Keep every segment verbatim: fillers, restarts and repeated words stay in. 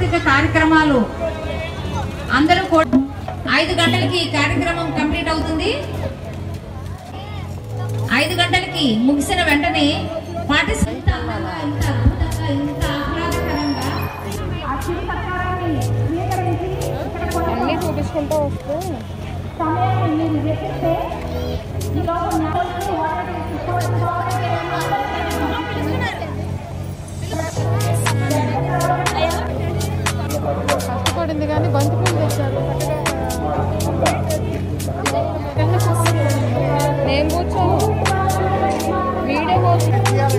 సాంస్కృతిక కార్యక్రమాలు అందరూ కూడా ఐదు గంటలకి కార్యక్రమం కంప్లీట్ అవుతుంది. ఐదు గంటలకి ముగిసిన వెంటనే పార్టిసిపెంట్ ఇంత అద్భుతంగా ఇంత ఆహ్లాదకరంగా అన్నీ చూపించుకుంటూ వస్తే సమయాన్ని మీరు వెచ్చిస్తే కష్టపడింది కానీ బంతిపూలు తెచ్చారు. నేను కూర్చోను వీడియో కోసం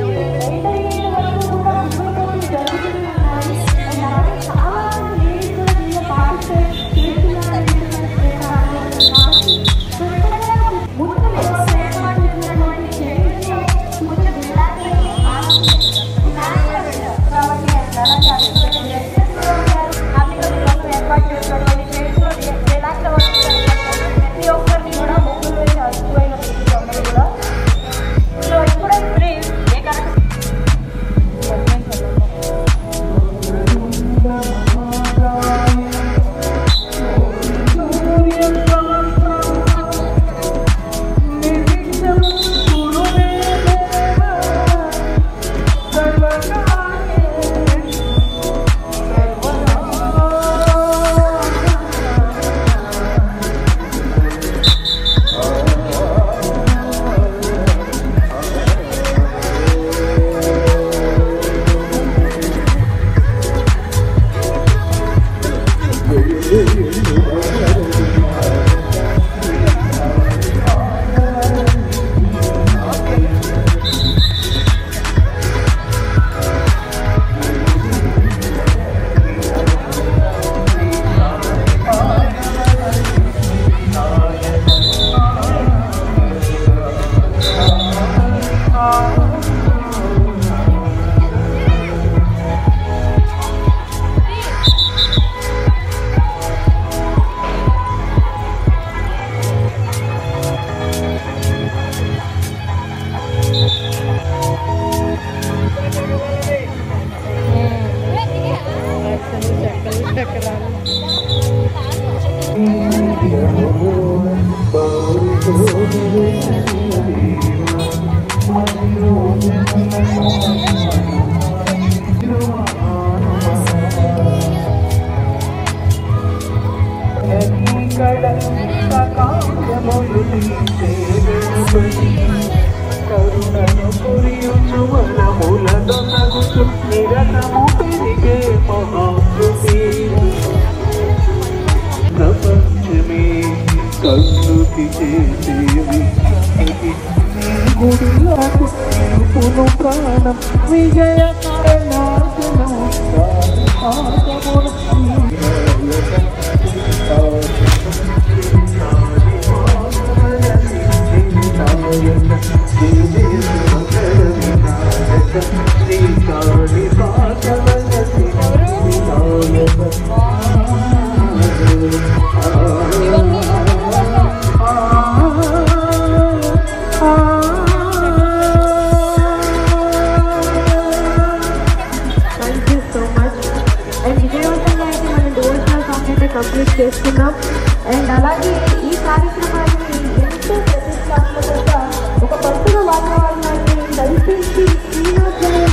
కంప్లీట్ చేసుకున్నాం. అండ్ అలాగే ఈ కార్యక్రమాన్ని ఎంతో ప్రతిష్టాత్మకంగా ఒక పండుగ వాతావరణాన్ని కల్పించి శ్రీనాథులు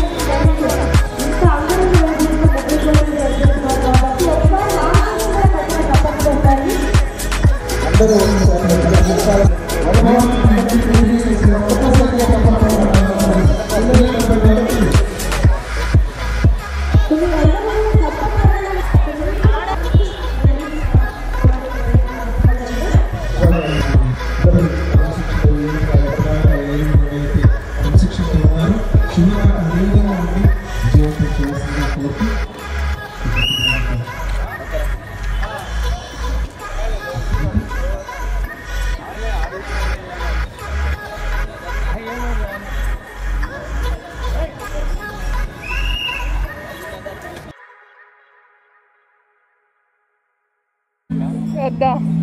ఇంత అంగరంగ వైభవంగా జరుగుతున్నారు కాబట్టి ఒకసారి ఆనందంగా కట్టిన తప్పకుండా ఉంటాయి. వద్దా